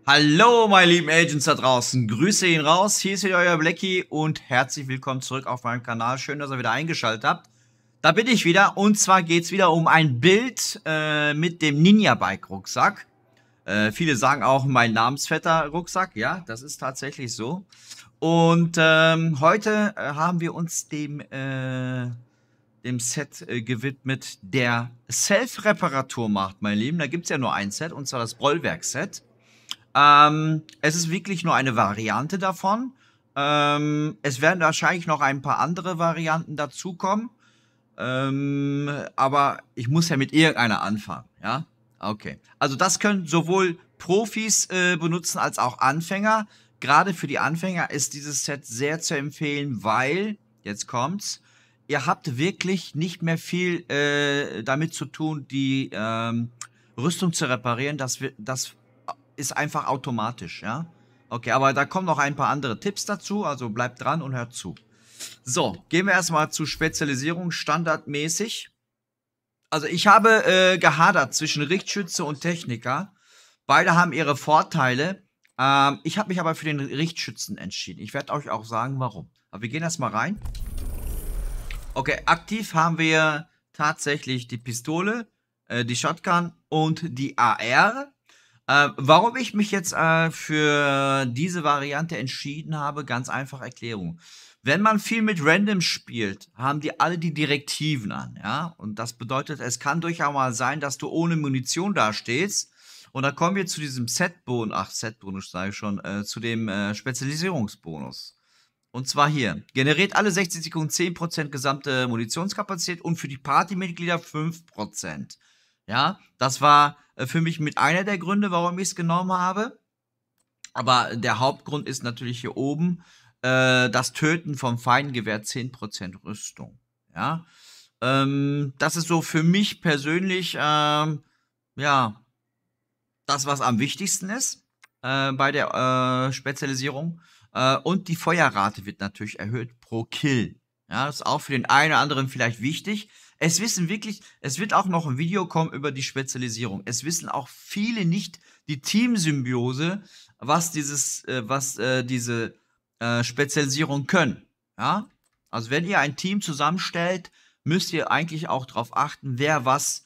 Hallo, meine lieben Agents da draußen. Grüße ihn raus. Hier ist wieder euer Blackie und herzlich willkommen zurück auf meinem Kanal. Schön, dass ihr wieder eingeschaltet habt. Da bin ich wieder und zwar geht es wieder um ein Bild mit dem Ninja-Bike-Rucksack. Viele sagen auch mein namensvetter Rucksack. Ja, das ist tatsächlich so. Und heute haben wir uns dem Set gewidmet, der Self-Reparatur macht, meine Lieben. Da gibt es ja nur ein Set und zwar das Bollwerk-Set. Es ist wirklich nur eine Variante davon. Es werden wahrscheinlich noch ein paar andere Varianten dazukommen. Aber ich muss ja mit irgendeiner anfangen, ja? Okay. Also das können sowohl Profis benutzen als auch Anfänger. Gerade für die Anfänger ist dieses Set sehr zu empfehlen, weil, jetzt kommt's, ihr habt wirklich nicht mehr viel damit zu tun, die Rüstung zu reparieren. Das ist einfach automatisch, ja? Okay, aber da kommen noch ein paar andere Tipps dazu, also bleibt dran und hört zu. So, gehen wir erstmal zu Spezialisierung standardmäßig. Also ich habe gehadert zwischen Richtschütze und Techniker. Beide haben ihre Vorteile. Ich habe mich aber für den Richtschützen entschieden. Ich werde euch auch sagen, warum. Aber wir gehen erstmal rein. Okay, aktiv haben wir tatsächlich die Pistole, die Shotgun und die AR. Warum ich mich jetzt für diese Variante entschieden habe, ganz einfach Erklärung. Wenn man viel mit Random spielt, haben die alle die Direktiven an, ja? Und das bedeutet, es kann durchaus mal sein, dass du ohne Munition dastehst. Und da kommen wir zu diesem Set-Bonus sage ich schon, zu dem Spezialisierungsbonus. Und zwar hier. Generiert alle 60 Sekunden 10% gesamte Munitionskapazität und für die Partymitglieder 5%. Ja, das war für mich mit einer der Gründe, warum ich es genommen habe. Aber der Hauptgrund ist natürlich hier oben das Töten vom Feind gewährt 10% Rüstung. Ja, das ist so für mich persönlich ja das, was am wichtigsten ist bei der Spezialisierung. Und die Feuerrate wird natürlich erhöht pro Kill. Ja, das ist auch für den einen oder anderen vielleicht wichtig. Es wird auch noch ein Video kommen über die Spezialisierung. Es wissen auch viele nicht die Teamsymbiose, was diese Spezialisierung können. Ja, also wenn ihr ein Team zusammenstellt, müsst ihr eigentlich auch darauf achten, wer was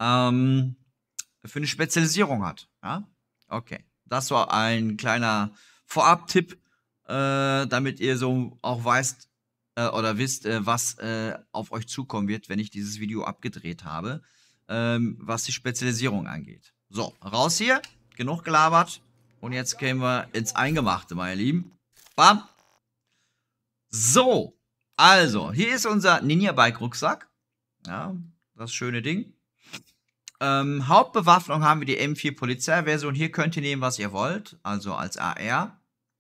für eine Spezialisierung hat. Ja, okay. Das war ein kleiner Vorab-Tipp, damit ihr so auch weißt oder wisst, was auf euch zukommen wird, wenn ich dieses Video abgedreht habe, was die Spezialisierung angeht. So, raus hier, genug gelabert und jetzt gehen wir ins Eingemachte, meine Lieben. Bam. So, also, hier ist unser Ninja-Bike-Rucksack. Ja, das schöne Ding. Hauptbewaffnung haben wir die M4 Polizeiversion. Hier könnt ihr nehmen, was ihr wollt, also als AR.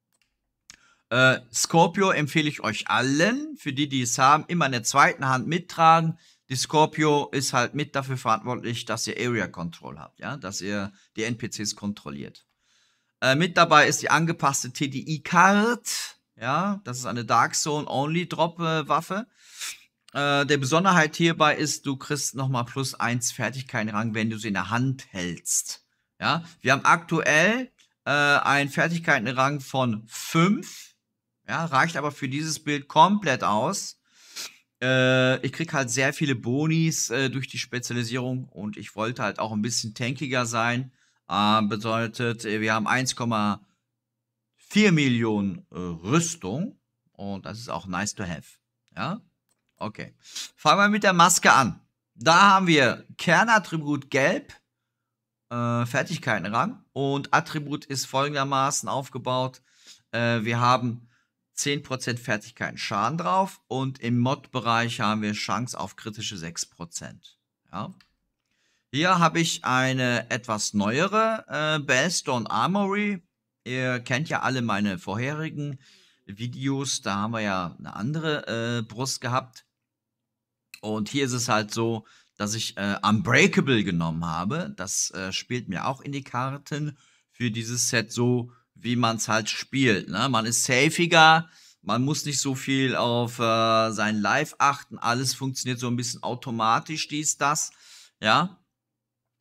Scorpio empfehle ich euch allen, für die, die es haben, immer in der zweiten Hand mittragen. Die Scorpio ist halt mit dafür verantwortlich, dass ihr Area Control habt, ja, dass ihr die NPCs kontrolliert. Mit dabei ist die angepasste TDI-Card, ja, das ist eine Dark Zone Only Drop Waffe. Der Besonderheit hierbei ist, du kriegst nochmal +1 Fertigkeitenrang, wenn du sie in der Hand hältst. Ja, wir haben aktuell einen Fertigkeitenrang von 5. Ja, reicht aber für dieses Bild komplett aus. Ich krieg halt sehr viele Bonis durch die Spezialisierung und ich wollte halt auch ein bisschen tankiger sein. Bedeutet, wir haben 1,4 Millionen Rüstung und das ist auch nice to have. Ja, okay. Fangen wir mit der Maske an. Da haben wir Kernattribut Gelb, Fertigkeitenrang und Attribut ist folgendermaßen aufgebaut. Wir haben 10% Fertigkeiten Schaden drauf und im Mod-Bereich haben wir Chance auf kritische 6%. Ja. Hier habe ich eine etwas neuere Bellstone Armory. Ihr kennt ja alle meine vorherigen Videos, da haben wir ja eine andere Brust gehabt. Und hier ist es halt so, dass ich Unbreakable genommen habe. Das spielt mir auch in die Karten für dieses Set so, wie man es halt spielt. Ne? Man ist safiger, man muss nicht so viel auf sein Live achten. Alles funktioniert so ein bisschen automatisch, das. Ja.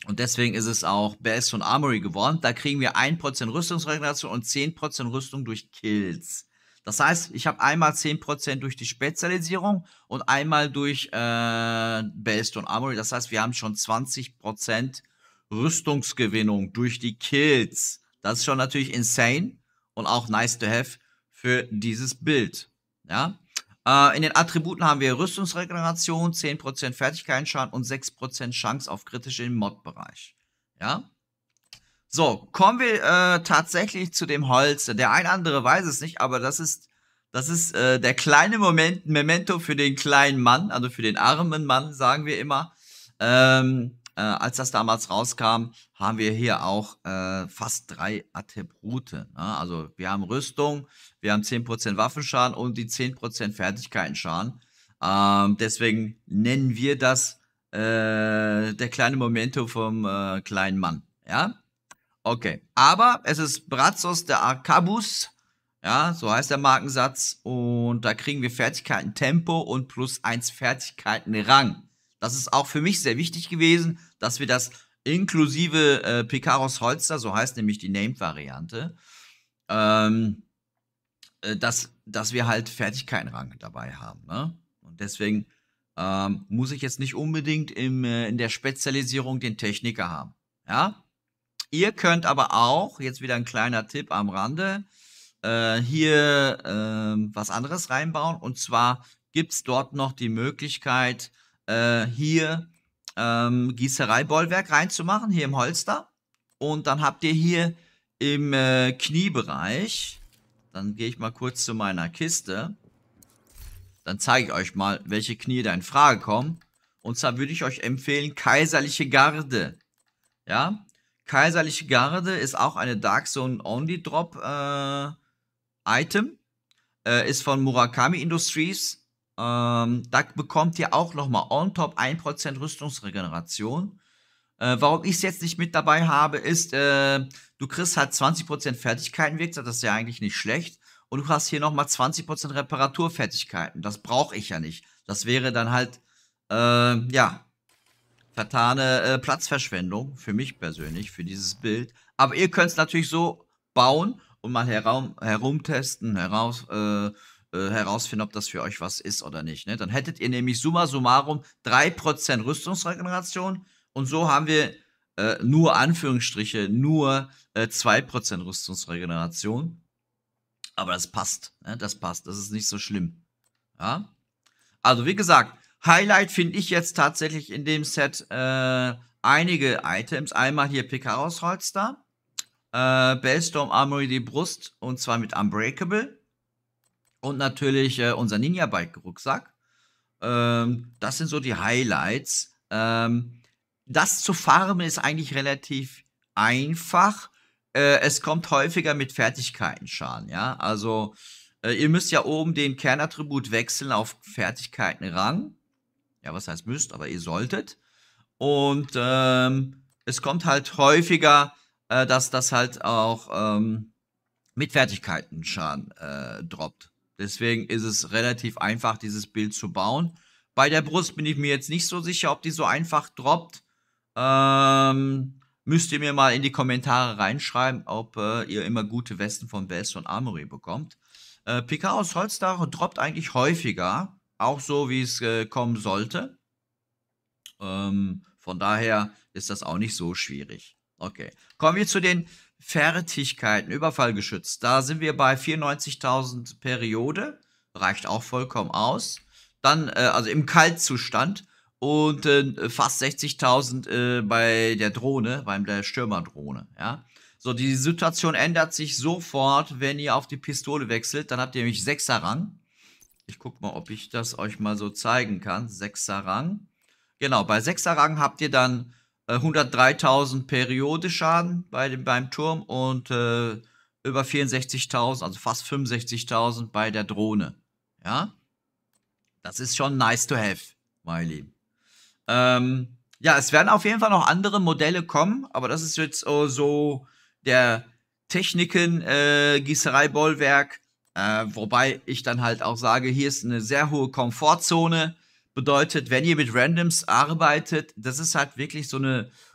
Und deswegen ist es auch Best und Armory geworden. Da kriegen wir 1% Rüstungsregeneration und 10% Rüstung durch Kills. Das heißt, ich habe einmal 10% durch die Spezialisierung und einmal durch Best und Armory. Das heißt, wir haben schon 20% Rüstungsgewinnung durch die Kills. Das ist schon natürlich insane und auch nice to have für dieses Bild. Ja. In den Attributen haben wir Rüstungsregeneration, 10% Fertigkeitsschaden und 6% Chance auf kritische im Mod-Bereich. Ja. So, kommen wir tatsächlich zu dem Holz. Der ein andere weiß es nicht, aber das ist der kleine Memento für den kleinen Mann, also für den armen Mann, sagen wir immer. Als das damals rauskam, haben wir hier auch fast 3 Attribute. Ne? Also wir haben Rüstung, wir haben 10% Waffenschaden und die 10% Fertigkeitsschaden. Deswegen nennen wir das der kleine Memento vom kleinen Mann. Ja? Okay. Aber es ist Brazos der Arcabus. Ja, so heißt der Markensatz. Und da kriegen wir Fertigkeiten Tempo und +1 Fertigkeiten Rang. Das ist auch für mich sehr wichtig gewesen, dass wir das inklusive Picaros Holster, so heißt nämlich die Named-Variante, dass wir halt Fertigkeitenrang dabei haben. Ne? Und deswegen muss ich jetzt nicht unbedingt in der Spezialisierung den Techniker haben. Ja? Ihr könnt aber auch, jetzt wieder ein kleiner Tipp am Rande, hier was anderes reinbauen. Und zwar gibt es dort noch die Möglichkeit, hier Gießereibollwerk reinzumachen, hier im Holster. Und dann habt ihr hier im Kniebereich, dann gehe ich mal kurz zu meiner Kiste, dann zeige ich euch mal, welche Knie da in Frage kommen. Und zwar würde ich euch empfehlen, Kaiserliche Garde. Ja, Kaiserliche Garde ist auch eine Dark Zone Only Drop Item. Ist von Murakami Industries. Da bekommt ihr auch nochmal on top 1% Rüstungsregeneration. Warum ich es jetzt nicht mit dabei habe, ist, du kriegst halt 20% Fertigkeitenweg, das ist ja eigentlich nicht schlecht. Und du hast hier nochmal 20% Reparaturfertigkeiten. Das brauche ich ja nicht. Das wäre dann halt, ja, vertane Platzverschwendung für mich persönlich, für dieses Bild. Aber ihr könnt es natürlich so bauen und mal herumtesten, herausfinden, ob das für euch was ist oder nicht. Ne? Dann hättet ihr nämlich summa summarum 3% Rüstungsregeneration und so haben wir nur Anführungsstriche, nur 2% Rüstungsregeneration. Aber das passt, ne? Das passt, das ist nicht so schlimm. Ja? Also wie gesagt, Highlight finde ich jetzt tatsächlich in dem Set einige Items. Einmal hier Picaros Holster, Bellstorm Armory die Brust und zwar mit Unbreakable. Und natürlich unser Ninja-Bike Rucksack. Das sind so die Highlights. Das zu farmen ist eigentlich relativ einfach. Es kommt häufiger mit Fertigkeitenschaden, ja. Also ihr müsst ja oben den Kernattribut wechseln auf Fertigkeitenrang. Ja, was heißt müsst, aber ihr solltet. Und es kommt halt häufiger, dass das halt auch mit Fertigkeitenschaden droppt. Deswegen ist es relativ einfach, dieses Bild zu bauen. Bei der Brust bin ich mir jetzt nicht so sicher, ob die so einfach droppt. Müsst ihr mir mal in die Kommentare reinschreiben, ob ihr immer gute Westen von Best und Armory bekommt. Picaros Holster droppt eigentlich häufiger, auch so wie es kommen sollte. Von daher ist das auch nicht so schwierig. Okay, kommen wir zu den Fertigkeiten. Überfallgeschützt. Da sind wir bei 94.000 Periode. Reicht auch vollkommen aus. Dann, also im Kaltzustand. Und fast 60.000 bei der Drohne, bei der Stürmerdrohne. Ja? So, die Situation ändert sich sofort, wenn ihr auf die Pistole wechselt. Dann habt ihr nämlich 6er Rang. Ich gucke mal, ob ich das euch mal so zeigen kann. 6er Rang. Genau, bei 6er Rang habt ihr dann 103.000 Periode-Schaden beim Turm und über 64.000, also fast 65.000 bei der Drohne. Ja, das ist schon nice to have, meine Lieben. Ja, es werden auf jeden Fall noch andere Modelle kommen, aber das ist jetzt so der Techniken Gießerei-Bollwerk, wobei ich dann halt auch sage, hier ist eine sehr hohe Komfortzone. Bedeutet, wenn ihr mit Randoms arbeitet, das ist halt wirklich so eine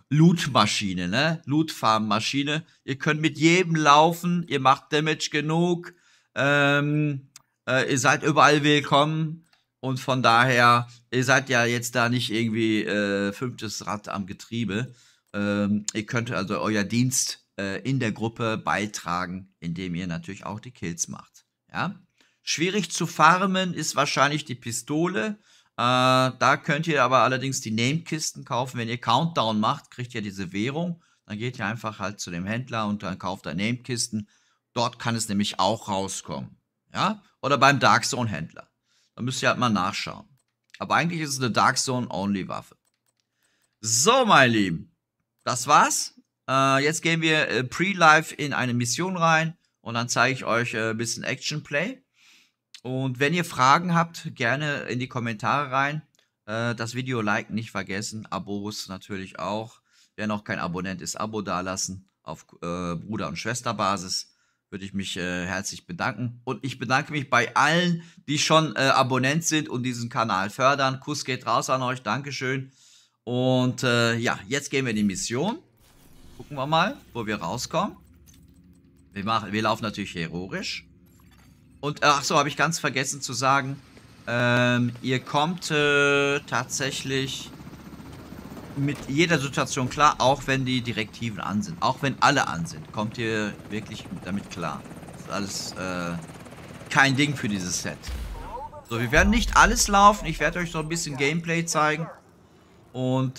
Loot-Maschine, ne? Loot-Farm-Maschine. Ihr könnt mit jedem laufen, ihr macht Damage genug, ihr seid überall willkommen und von daher, ihr seid ja jetzt da nicht irgendwie fünftes Rad am Getriebe. Ihr könnt also euer Dienst in der Gruppe beitragen, indem ihr natürlich auch die Kills macht. Ja? Schwierig zu farmen ist wahrscheinlich die Pistole. Da könnt ihr aber allerdings die Name-Kisten kaufen. Wenn ihr Countdown macht, kriegt ihr diese Währung. Dann geht ihr einfach halt zu dem Händler und dann kauft er Name-Kisten. Dort kann es nämlich auch rauskommen. Ja? Oder beim Dark Zone-Händler. Da müsst ihr halt mal nachschauen. Aber eigentlich ist es eine Dark Zone-Only-Waffe. So, meine Lieben. Das war's. Jetzt gehen wir pre-live in eine Mission rein. Und dann zeige ich euch ein bisschen Action-Play. Und wenn ihr Fragen habt, gerne in die Kommentare rein. Das Video liken nicht vergessen. Abos natürlich auch. Wer noch kein Abonnent ist, Abo dalassen. Auf Bruder- und Schwesterbasis würde ich mich herzlich bedanken. Und ich bedanke mich bei allen, die schon Abonnent sind und diesen Kanal fördern. Kuss geht raus an euch. Dankeschön. Und ja, jetzt gehen wir in die Mission. Gucken wir mal, wo wir rauskommen. Wir laufen natürlich heroisch. Und, ach so, habe ich ganz vergessen zu sagen, ihr kommt tatsächlich mit jeder Situation klar, auch wenn die Direktiven an sind. Auch wenn alle an sind, kommt ihr wirklich damit klar. Das ist alles kein Ding für dieses Set. So, wir werden nicht alles laufen. Ich werde euch so ein bisschen Gameplay zeigen. Und,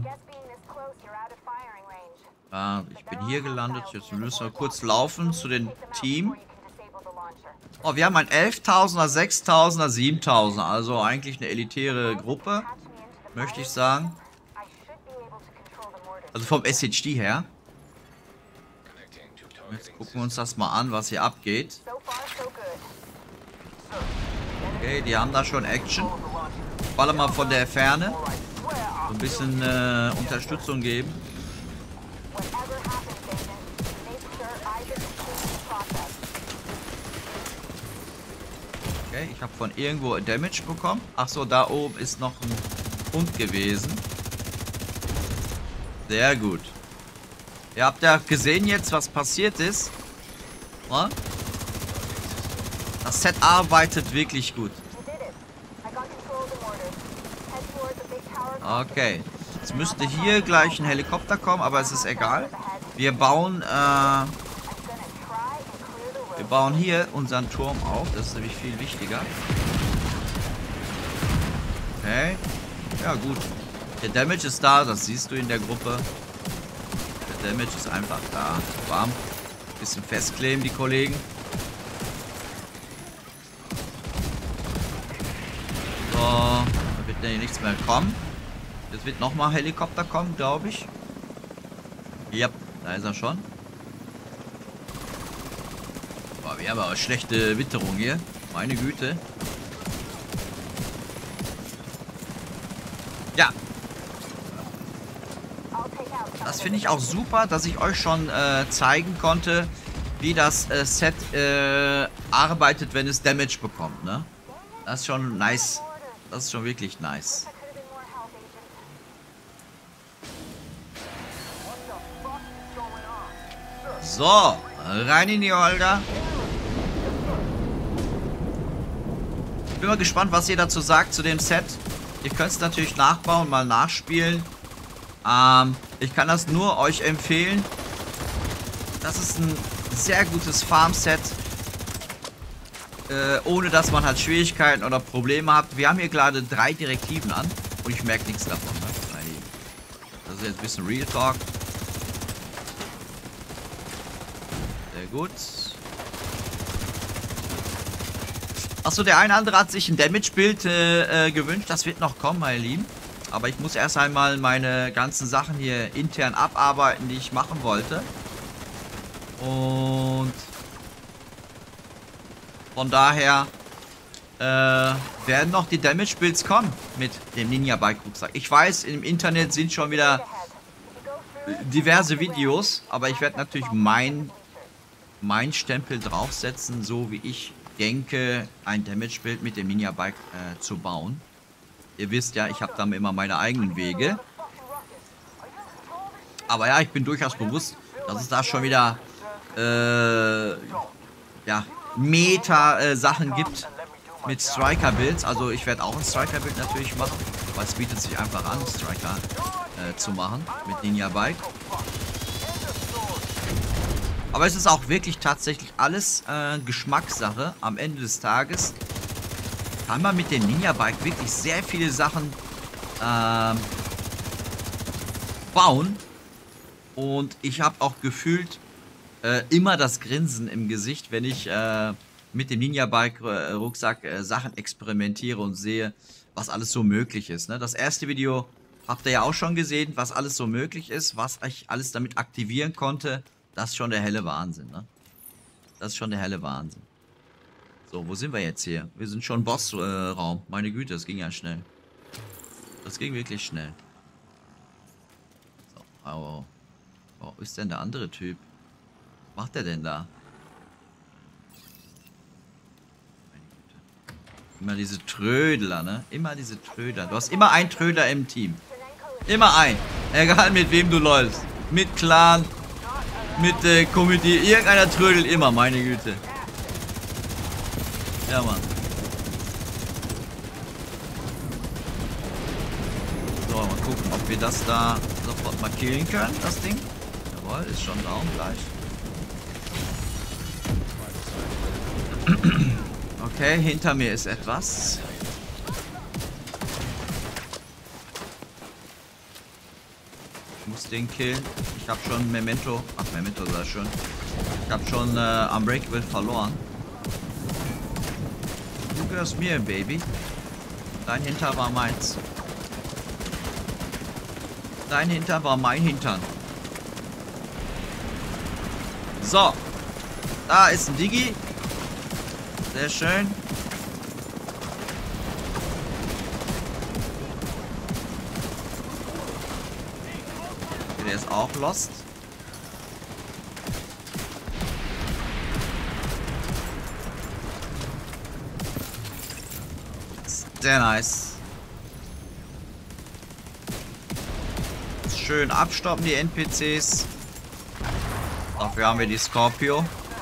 ich bin hier gelandet. Jetzt müssen wir kurz laufen zu dem Team. Oh, wir haben ein 11.000er, 6.000er, 7.000er. Also eigentlich eine elitäre Gruppe, möchte ich sagen. Also vom SHD her. Jetzt gucken wir uns das mal an, was hier abgeht. Okay, die haben da schon Action. Baller mal von der Ferne. So ein bisschen Unterstützung geben. Okay, ich habe von irgendwo Damage bekommen. Ach so, da oben ist noch ein Hund gewesen. Sehr gut. Ihr habt ja gesehen jetzt, was passiert ist. Na? Das Set arbeitet wirklich gut. Okay. Jetzt müsste hier gleich ein Helikopter kommen, aber es ist egal. Wir bauen hier unseren Turm auf. Das ist nämlich viel wichtiger. Okay. Ja, gut. Der Damage ist da. Das siehst du in der Gruppe. Der Damage ist einfach da. Bam. Bisschen festkleben, die Kollegen. So. Da wird ja nichts mehr kommen. Jetzt wird nochmal Helikopter kommen, glaube ich. Ja, da ist er schon. Boah, wir haben aber schlechte Witterung hier. Meine Güte. Ja. Das finde ich auch super, dass ich euch schon zeigen konnte, wie das Set arbeitet, wenn es Damage bekommt, ne? Das ist schon nice. Das ist schon wirklich nice. So, rein in die Olga. Ich bin mal gespannt, was ihr dazu sagt zu dem Set. Ihr könnt es natürlich nachbauen, mal nachspielen. Ich kann das nur euch empfehlen. Das ist ein sehr gutes Farm-Set. Ohne dass man halt Schwierigkeiten oder Probleme hat. Wir haben hier gerade 3 Direktiven an. Und ich merke nichts davon. Ne? Das ist jetzt ein bisschen Real Talk. Sehr gut. Achso, der eine andere hat sich ein Damage-Bild gewünscht. Das wird noch kommen, meine Lieben. Aber ich muss erst einmal meine ganzen Sachen hier intern abarbeiten, die ich machen wollte. Und von daher werden noch die Damage-Builds kommen mit dem Ninja-Bike-Rucksack. Ich weiß, im Internet sind schon wieder diverse Videos, aber ich werde natürlich mein Stempel draufsetzen, so wie ich denke, ein Damage-Bild mit dem Ninja-Bike zu bauen. Ihr wisst ja, ich habe da immer meine eigenen Wege. Aber ja, ich bin durchaus bewusst, dass es da schon wieder ja, Meta-Sachen gibt mit Striker-Builds. Also ich werde auch ein Striker-Build natürlich machen, weil es bietet sich einfach an, Striker zu machen mit Ninja Bike. Aber es ist auch wirklich tatsächlich alles Geschmackssache. Am Ende des Tages kann man mit dem Ninja Bike wirklich sehr viele Sachen bauen. Und ich habe auch gefühlt immer das Grinsen im Gesicht, wenn ich mit dem Ninja Bike Rucksack Sachen experimentiere und sehe, was alles so möglich ist. Ne? Das erste Video habt ihr ja auch schon gesehen, was alles so möglich ist, was ich alles damit aktivieren konnte. Das ist schon der helle Wahnsinn, ne? Das ist schon der helle Wahnsinn. So, wo sind wir jetzt hier? Wir sind schon im Bossraum. Meine Güte, das ging ja schnell. Das ging wirklich schnell. So, oh. Wo ist denn der andere Typ? Was macht der denn da? Meine Güte. Immer diese Trödler, ne? Immer diese Trödler. Du hast immer einen Trödler im Team. Immer ein. Egal mit wem du läufst. Mit Clan. Mit Community. Irgendeiner trödelt immer, meine Güte. Ja, Mann. So, mal gucken, ob wir das da sofort mal killen können, das Ding. Jawohl, ist schon down gleich. Okay, hinter mir ist etwas. Ich muss den killen. Ich habe schon Memento. Ach, Memento sei schon. Ich habe schon Unbreakable verloren. Du gehörst mir, Baby. Dein Hintern war meins. Dein Hintern war mein Hintern. So. Da ist ein Digi. Sehr schön. Der ist auch lost. Sehr nice. Schön abstoppen die NPCs. Dafür haben wir die Scorpio.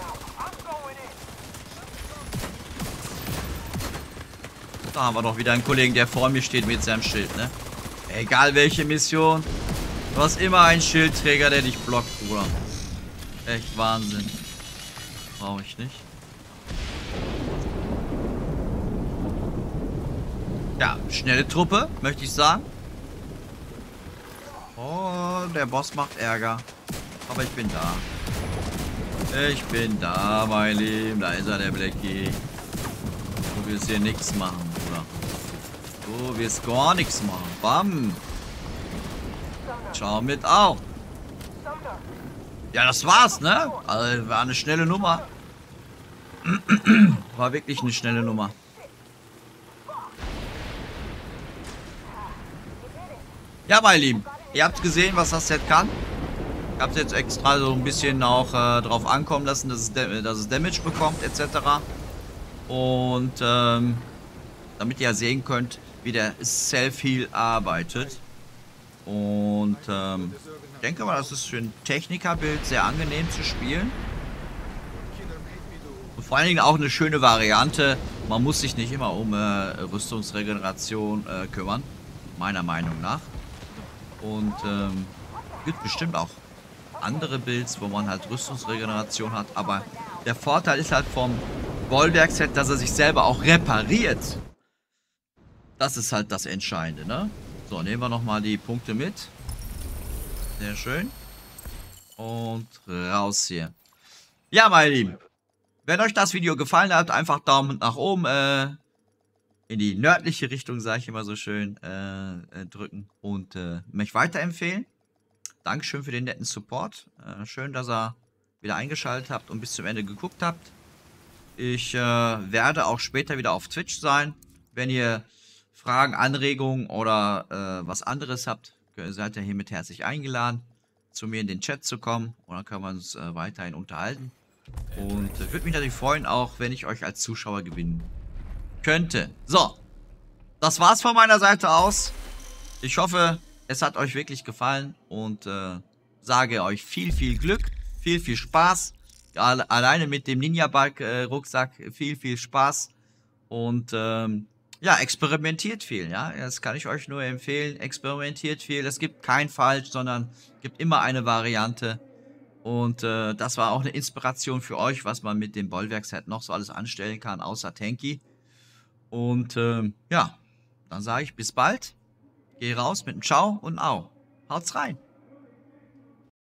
Da haben wir doch wieder einen Kollegen, der vor mir steht mit seinem Schild, ne? Egal welche Mission. Du hast immer einen Schildträger, der dich blockt, Bruder. Echt Wahnsinn. Brauche ich nicht. Ja, schnelle Truppe, möchte ich sagen. Oh, der Boss macht Ärger. Aber ich bin da. Ich bin da, mein Lieben. Da ist er, der Blackie. Du willst hier nichts machen, Bruder. Du willst gar nichts machen. Bam. Schau mit auf. Ja, das war's, ne? Also, war eine schnelle Nummer. War wirklich eine schnelle Nummer. Ja, meine Lieben. Ihr habt gesehen, was das Set kann. Ich habe es jetzt extra so ein bisschen auch drauf ankommen lassen, dass es Damage bekommt, etc. Und damit ihr ja sehen könnt, wie der Self-Heal arbeitet. Und ich denke mal, das ist für ein Techniker-Bild sehr angenehm zu spielen. Und vor allen Dingen auch eine schöne Variante. Man muss sich nicht immer um Rüstungsregeneration kümmern, meiner Meinung nach. Und gibt bestimmt auch andere Builds, wo man halt Rüstungsregeneration hat. Aber der Vorteil ist halt vom Bollwerk-Set, dass er sich selber auch repariert. Das ist halt das Entscheidende, ne? So, nehmen wir nochmal die Punkte mit. Sehr schön. Und raus hier. Ja, meine Lieben. Wenn euch das Video gefallen hat, einfach Daumen nach oben in die nördliche Richtung, sage ich immer so schön, drücken und mich weiterempfehlen. Dankeschön für den netten Support. Schön, dass ihr wieder eingeschaltet habt und bis zum Ende geguckt habt. Ich werde auch später wieder auf Twitch sein. Wenn ihr Fragen, Anregungen oder was anderes habt, seid ihr hiermit herzlich eingeladen, zu mir in den Chat zu kommen. Und dann können wir uns weiterhin unterhalten. Und würde mich natürlich freuen, auch wenn ich euch als Zuschauer gewinnen könnte. So, das war's von meiner Seite aus. Ich hoffe, es hat euch wirklich gefallen und sage euch viel Glück, viel Spaß. Alleine mit dem Ninja-Bike-Rucksack viel Spaß. Und ja, experimentiert viel, ja. Das kann ich euch nur empfehlen. Experimentiert viel. Es gibt kein falsch, sondern gibt immer eine Variante. Und das war auch eine Inspiration für euch, was man mit dem Bollwerk-Set noch so alles anstellen kann, außer Tanky. Und ja, dann sage ich bis bald. Geh raus mit einem Ciao und Au. Haut's rein.